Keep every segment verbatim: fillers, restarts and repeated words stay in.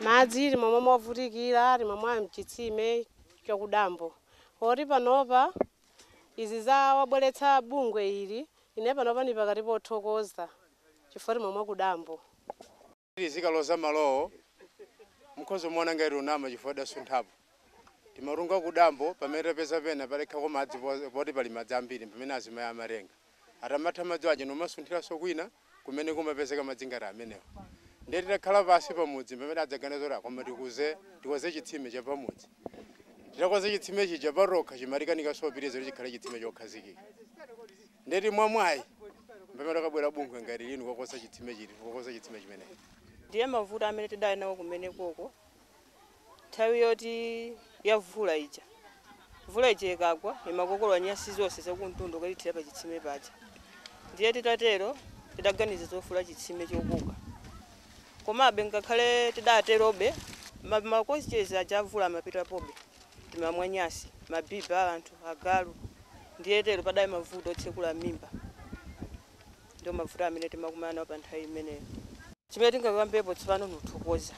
madzi limwe movutikira limwe mwa mchitsime chakudambo ori panopa izi za wabweretsa bungwe ili ine panopa ni pakati pothokoza chifukwa limwe mwa kudambo zikaloza malowo mukhozo muona ngati unama chifukwa dasunthapo timarunga kudambo pamene pesa pena palekha madzi poti pali madzi ambiri pamene azimaya amarenga atamatha madzi aja nomasunthiraso kwina kumene kumapezeka madzi ngati amenewo ndeti takhala pasi pamudzi pamene adzaganizora koma tikuze tikoze chitsime cha pamudzi titakoze chitsime chija parokha chimarikanika sopitiriza chikhale chitsime chokhazikika ndeti mwamwayi pamene takabwera bungwe ngati linu kukoza chitsime chiti kukoza chitsime chimene ndiye mavuto amene tidali nawo kumene koko nthawi yoti yavula ija vula ija ikagwa imakokolola nyasi zonse zakumtundu kalithira pa chitsime paja ndiye titatero tidaganiza zofula chitsime chokuka komabe ngakhale tidaterobe makocheza aja avula amapita pobe timamwa nyasi mabiba anthu agalu ndiye tero padali mavuto otsekula mimba ndio mavuto amene timakumana nawo pa nthawi imeneyo chimene tingakambepo tsopano nuthokoza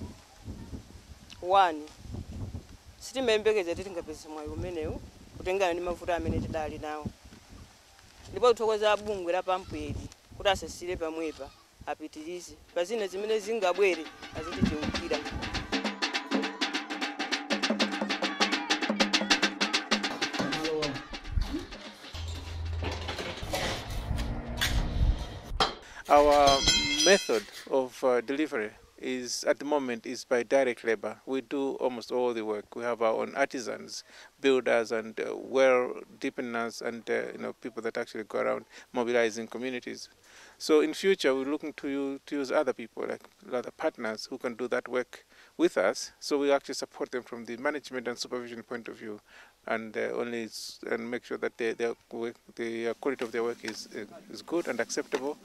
one sitimembekeza kuti tingapeze mwayi umenewu kutengana ndi mavuto amene tidali nawo ndipo kuthokoza bungwe la pampweli kuti asasire pamwepa apitirize pazina zimene zingabwere azitichiukira. Our method of uh, delivery is at the moment is by direct labor. We do almost all the work. We have our own artisans, builders, and uh, well deepeners, and uh, you know people that actually go around mobilizing communities. So in future, we're looking to you to use other people, like other partners, who can do that work with us. So we actually support them from the management and supervision point of view, and uh, only and make sure that they, their work, the quality of their work is is good and acceptable.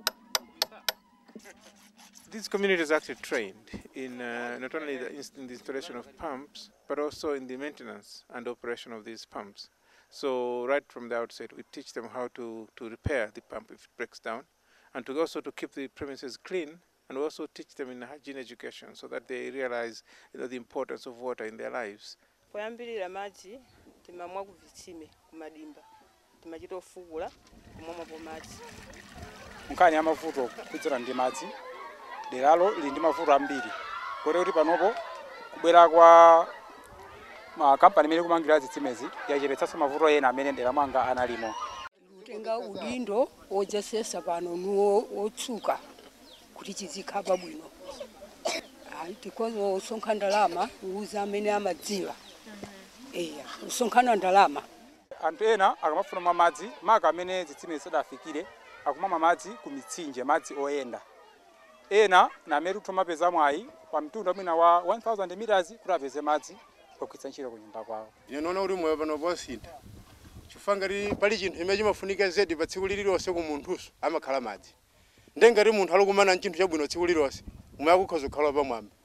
These communities are actually trained in uh, not only the, in the installation of pumps, but also in the maintenance and operation of these pumps. So right from the outset, we teach them how to, to repair the pump if it breaks down, and to also to keep the premises clean, and we also teach them in hygiene education so that they realize you know, the importance of water in their lives. Poyambirira madzi timamwa kuvitsime kumadimba timachita ofukula kumamwa po madzi mkani amavuto kudzera ndi madzi deralo lili ndi mavuto ambiri kore kuti panopo kubwera kwa makampani amene kumangira zitsimezi yachepetsanso mavuto ena amene ndera mwanga analimo tenga udindo ojasesa pano nuwo otsuka kuti chizikhala bwino tikozo usonkha ndalama uza amene amadziwa eya usonkha ndalama anthu ena akamafuna mwa madzi maka amene zitsimezi sadafikire akumama madzi ku mitsinje madzi oyenda ena na amene tumapeza mwayi pa mtunda mwina wa one thousand meters kuti apeze madzi ogwiritsa ntchito ku nyumba kwawo. Ine noona uli moyo pano posintha chifukwa ngati pali chinthu chimene chimafunika zedi pa tsiku lililonse ku munthuso amakhala madzi ndengati munthu ali kumana ndi chinthu chabwino tsiku lililonse umwe akukhoza kukhala pamwamba